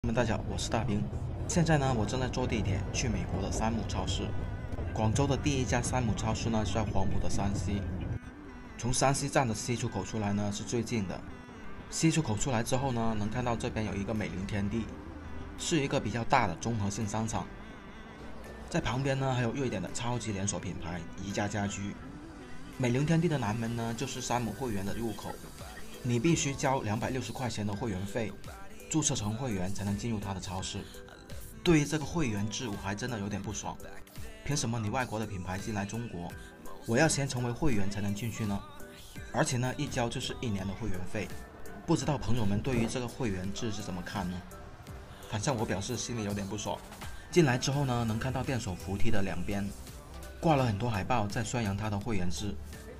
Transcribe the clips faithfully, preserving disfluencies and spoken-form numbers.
你们大家好，我是大兵。现在呢，我正在坐地铁去美国的山姆超市。广州的第一家山姆超市呢是在黄埔的山西，从山西站的西出口出来呢是最近的。西出口出来之后呢，能看到这边有一个美林天地，是一个比较大的综合性商场。在旁边呢还有瑞典的超级连锁品牌宜家家居。美林天地的南门呢就是山姆会员的入口，你必须交两百六十块钱的会员费，注册成会员才能进入他的超市。对于这个会员制，我还真的有点不爽。凭什么你外国的品牌进来中国，我要先成为会员才能进去呢？而且呢，一交就是一年的会员费。不知道朋友们对于这个会员制是怎么看呢？反正我表示心里有点不爽。进来之后呢，能看到电手扶梯的两边挂了很多海报，在宣扬他的会员制。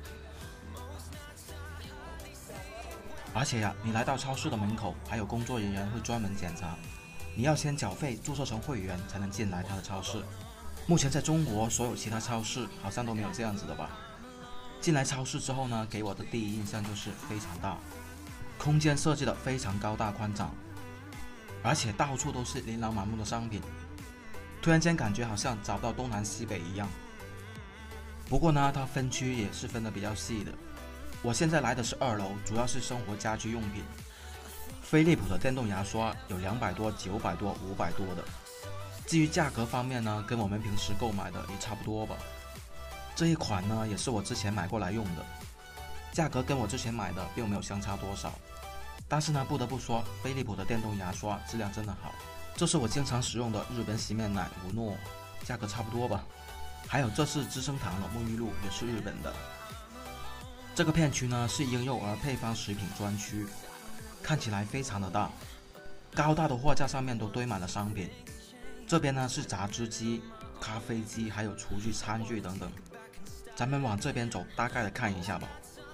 而且呀，你来到超市的门口，还有工作人员会专门检查，你要先缴费注册成会员才能进来他的超市。目前在中国所有其他超市好像都没有这样子的吧。进来超市之后呢，给我的第一印象就是非常大，空间设计的非常高大宽敞，而且到处都是琳琅满目的商品，突然间感觉好像找不到东南西北一样。不过呢，它分区也是分得比较细的。我现在来的是二楼，主要是生活家居用品。飞利浦的电动牙刷有两百多、九百多、五百多的。至于价格方面呢，跟我们平时购买的也差不多吧。这一款呢，也是我之前买过来用的，价格跟我之前买的并没有相差多少。但是呢，不得不说，飞利浦的电动牙刷质量真的好。这是我经常使用的日本洗面奶无诺，价格差不多吧。还有这是资生堂的沐浴露，也是日本的。这个片区呢是婴幼儿配方食品专区，看起来非常的大，高大的货架上面都堆满了商品。这边呢是榨汁机、咖啡机，还有厨具、餐具等等。咱们往这边走，大概的看一下吧。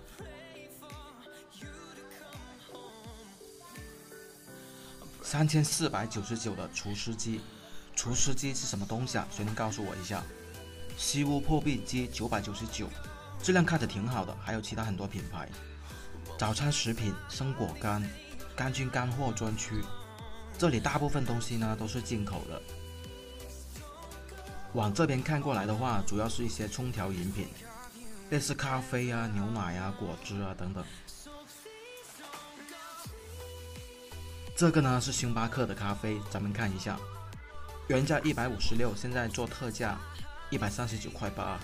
三千四百九十九的除湿机，除湿机是什么东西啊？谁能告诉我一下？吸污破壁机九百九十九。质量看着挺好的，还有其他很多品牌。早餐食品、生果干、干菌干货专区，这里大部分东西呢都是进口的。往这边看过来的话，主要是一些冲调饮品，类似咖啡啊、牛奶啊、果汁啊等等。这个呢是星巴克的咖啡，咱们看一下，原价一百五十六，现在做特价一百三十九块八。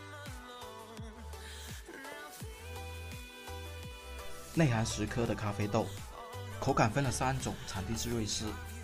内含十颗的咖啡豆，口感分了三种，产地是瑞士。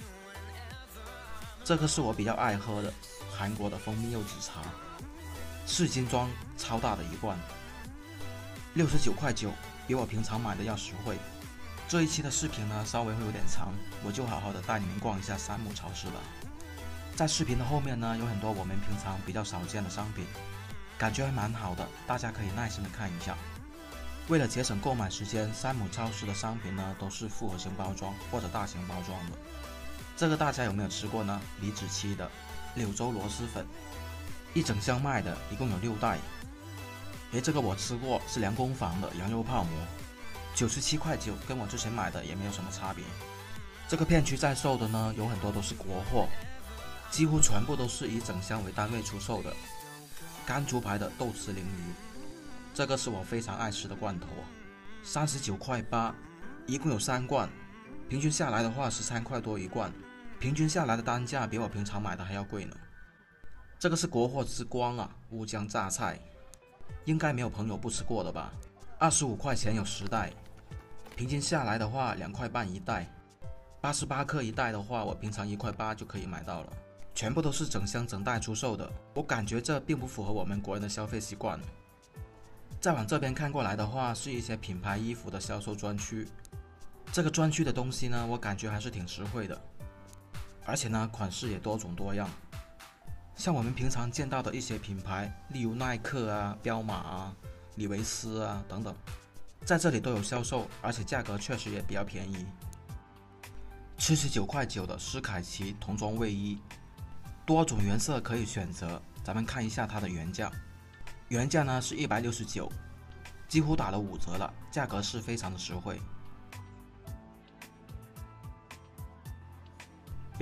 这个是我比较爱喝的韩国的蜂蜜柚子茶，四斤装，超大的一罐，六十九块九，比我平常买的要实惠。这一期的视频呢稍微会有点长，我就好好的带你们逛一下山姆超市吧。在视频的后面呢有很多我们平常比较少见的商品，感觉还蛮好的，大家可以耐心的看一下。为了节省购买时间，山姆超市的商品呢都是复合型包装或者大型包装的。这个大家有没有吃过呢？李子柒的柳州螺蛳粉，一整箱卖的，一共有六袋。诶，这个我吃过，是良工坊的羊肉泡馍，九十七块九，跟我之前买的也没有什么差别。这个片区在售的呢，有很多都是国货，几乎全部都是以整箱为单位出售的。甘竹牌的豆豉鲮鱼。这个是我非常爱吃的罐头，三十九块八，一共有三罐，平均下来的话十三块多一罐，平均下来的单价比我平常买的还要贵呢。这个是国货之光啊，乌江榨菜，应该没有朋友不吃过的吧？二十五块钱有十袋，平均下来的话两块半一袋，八十八克一袋的话，我平常一块八就可以买到了，全部都是整箱整袋出售的，我感觉这并不符合我们国人的消费习惯。再往这边看过来的话，是一些品牌衣服的销售专区。这个专区的东西呢，我感觉还是挺实惠的，而且呢，款式也多种多样。像我们平常见到的一些品牌，例如耐克啊、彪马啊、李维斯啊等等，在这里都有销售，而且价格确实也比较便宜。七十九块九的施凯奇童装卫衣，多种颜色可以选择，咱们看一下它的原价。原价呢是一百六十九，几乎打了五折了，价格是非常的实惠。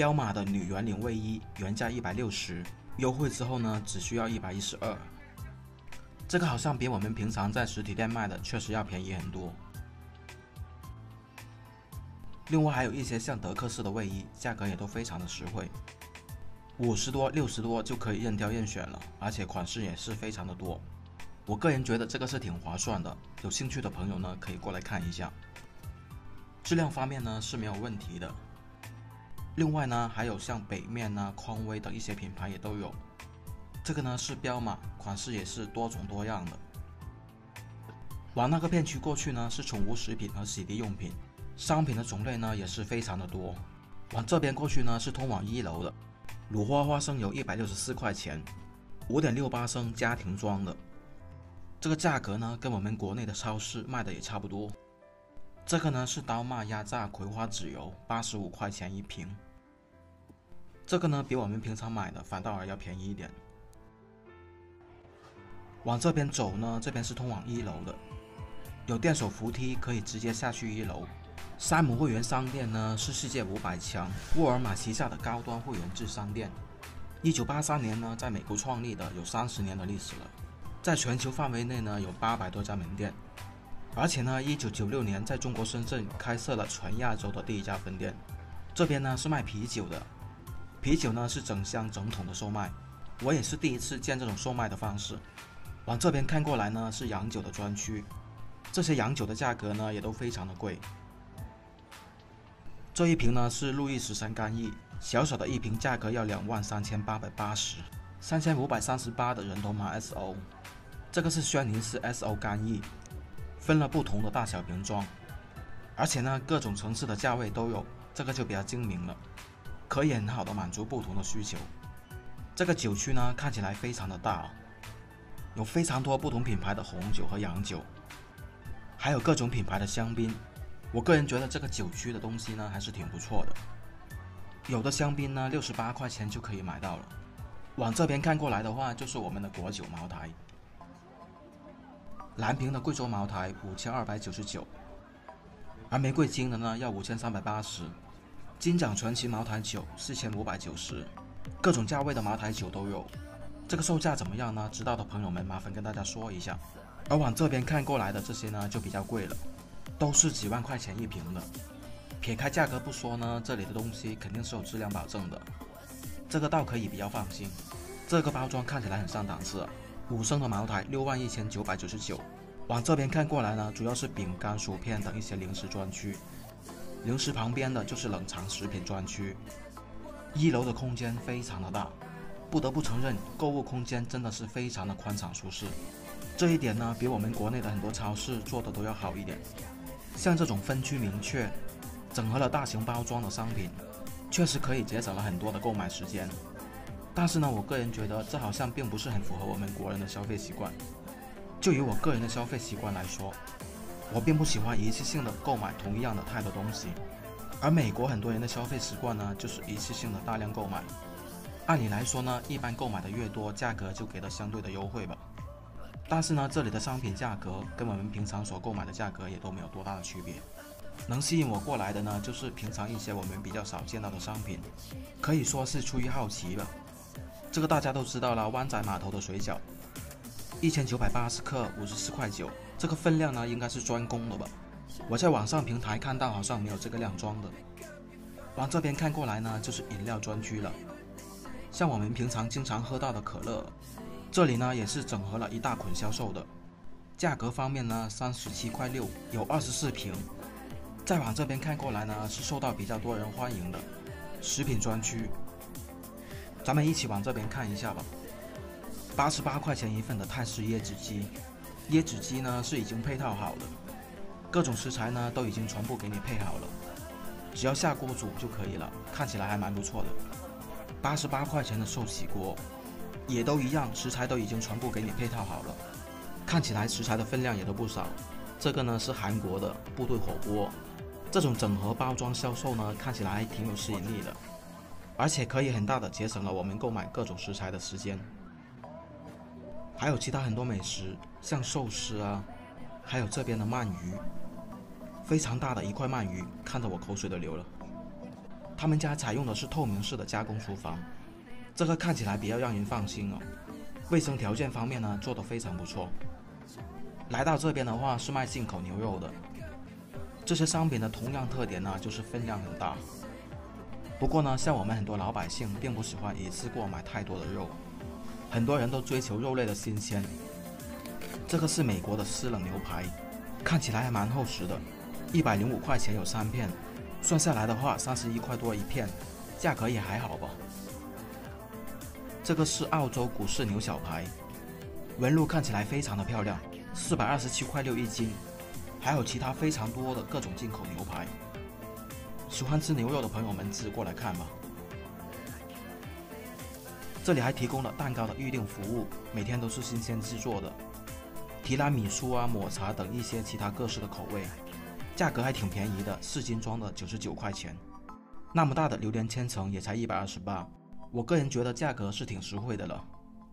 彪马的女圆领卫衣原价一百六十，优惠之后呢只需要一百一十二。这个好像比我们平常在实体店卖的确实要便宜很多。另外还有一些像德克士的卫衣，价格也都非常的实惠，五十多、六十多就可以任挑任选了，而且款式也是非常的多。我个人觉得这个是挺划算的，有兴趣的朋友呢可以过来看一下。质量方面呢是没有问题的。另外呢还有像北面啊、匡威的一些品牌也都有。这个呢是彪马，款式也是多种多样的。往那个片区过去呢是宠物食品和洗涤用品，商品的种类呢也是非常的多。往这边过去呢是通往一楼的，鲁花花生油一百六十四块钱， 五点六八升家庭装的。这个价格呢跟我们国内的超市卖的也差不多。这个呢是刀骂压榨葵花籽油，八十五块钱一瓶。这个呢比我们平常买的反倒而要便宜一点。往这边走呢，这边是通往一楼的，有电手扶梯可以直接下去一楼。山姆会员商店呢是世界五百强沃尔玛旗下的高端会员制商店，一九八三年呢在美国创立的，有三十年的历史了，在全球范围内呢有八百多家门店，而且呢一九九六年在中国深圳开设了全亚洲的第一家分店。这边呢是卖啤酒的，啤酒呢是整箱整桶的售卖，我也是第一次见这种售卖的方式。往这边看过来呢是洋酒的专区，这些洋酒的价格呢也都非常的贵。这一瓶呢是路易十三干邑，小小的一瓶价格要两万三千八百八十，三千五百三十八的人头马 S O。 这个是轩尼诗 S O 干邑，分了不同的大小瓶装，而且呢各种层次的价位都有，这个就比较精明了，可以很好的满足不同的需求。这个酒区呢看起来非常的大，有非常多不同品牌的红酒和洋酒，还有各种品牌的香槟。我个人觉得这个酒区的东西呢还是挺不错的，有的香槟呢六十八块钱就可以买到了。往这边看过来的话就是我们的果酒茅台，蓝瓶的贵州茅台五千二百九十九，而玫瑰金的呢要五千三百八十，金奖传奇茅台酒四千五百九十，各种价位的茅台酒都有。这个售价怎么样呢？知道的朋友们麻烦跟大家说一下。而往这边看过来的这些呢就比较贵了，都是几万块钱一瓶的。撇开价格不说呢，这里的东西肯定是有质量保证的，这个倒可以比较放心。这个包装看起来很上档次，五升的茅台六万一千九百九十九。往这边看过来呢，主要是饼干、薯片等一些零食专区，零食旁边的就是冷藏食品专区。一楼的空间非常的大，不得不承认购物空间真的是非常的宽敞舒适，这一点呢比我们国内的很多超市做的都要好一点。像这种分区明确整合了大型包装的商品，确实可以节省了很多的购买时间。但是呢我个人觉得这好像并不是很符合我们国人的消费习惯。就以我个人的消费习惯来说，我并不喜欢一次性的购买同样的太多东西，而美国很多人的消费习惯呢就是一次性的大量购买。按理来说呢，一般购买的越多，价格就给的相对的优惠吧。但是呢，这里的商品价格跟我们平常所购买的价格也都没有多大的区别。能吸引我过来的呢，就是平常一些我们比较少见到的商品，可以说是出于好奇吧。这个大家都知道了，湾仔码头的水饺，一千九百八十克，五十四块九，这个分量呢应该是专供的吧？我在网上平台看到好像没有这个量装的。往这边看过来呢，就是饮料专区了。像我们平常经常喝到的可乐，这里呢也是整合了一大捆销售的。价格方面呢，三十七块六，有二十四瓶。再往这边看过来呢，是受到比较多人欢迎的食品专区。咱们一起往这边看一下吧。八十八块钱一份的泰式椰子鸡，椰子鸡呢是已经配套好的，各种食材呢都已经全部给你配好了，只要下锅煮就可以了，看起来还蛮不错的。八十八块钱的寿喜锅，也都一样，食材都已经全部给你配套好了，看起来食材的分量也都不少。这个呢是韩国的部队火锅，这种整合包装销售呢，看起来还挺有吸引力的，而且可以很大的节省了我们购买各种食材的时间。还有其他很多美食，像寿司啊，还有这边的鳗鱼，非常大的一块鳗鱼，看得我口水都流了。 他们家采用的是透明式的加工厨房，这个看起来比较让人放心哦。卫生条件方面呢，做得非常不错。来到这边的话是卖进口牛肉的，这些商品的同样特点呢，就是分量很大。不过呢，像我们很多老百姓并不喜欢一次过买太多的肉，很多人都追求肉类的新鲜。这个是美国的湿冷牛排，看起来还蛮厚实的，一百零五块钱有三片，算下来的话三十一块多一片，价格也还好吧。这个是澳洲古式牛小排，纹路看起来非常的漂亮，四百二十七块六一斤，还有其他非常多的各种进口牛排。喜欢吃牛肉的朋友们自己过来看吧。这里还提供了蛋糕的预订服务，每天都是新鲜制作的。提拉米苏啊、抹茶等一些其他各式的口味，价格还挺便宜的，四斤装的九十九块钱。那么大的榴莲千层也才一百二十八，我个人觉得价格是挺实惠的了。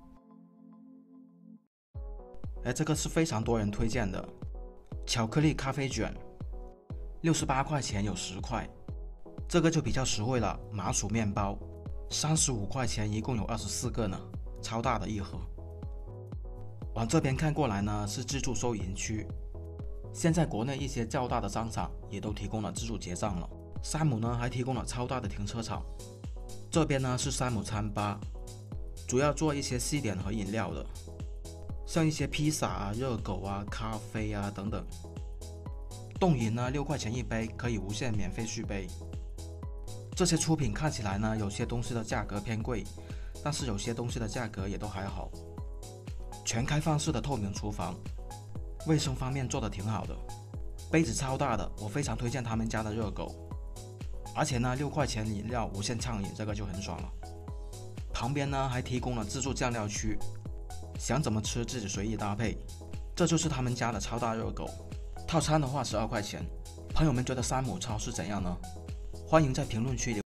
哎，这个是非常多人推荐的巧克力咖啡卷，六十八块钱有十块，这个就比较实惠了。麻薯面包，三十五块钱一共有二十四个呢，超大的一盒。往这边看过来呢是自助收银区，现在国内一些较大的商场也都提供了自助结账了。山姆呢还提供了超大的停车场。这边呢是山姆餐吧，主要做一些西点和饮料的，像一些披萨啊、热狗啊、咖啡啊等等。冻饮呢六块钱一杯，可以无限免费续杯。这些出品看起来呢，有些东西的价格偏贵，但是有些东西的价格也都还好。全开放式的透明厨房，卫生方面做得挺好的，杯子超大的，我非常推荐他们家的热狗。而且呢，六块钱饮料无限畅饮，这个就很爽了。旁边呢还提供了自助酱料区，想怎么吃自己随意搭配。这就是他们家的超大热狗，套餐的话十二块钱。朋友们觉得山姆超市怎样呢？欢迎在评论区留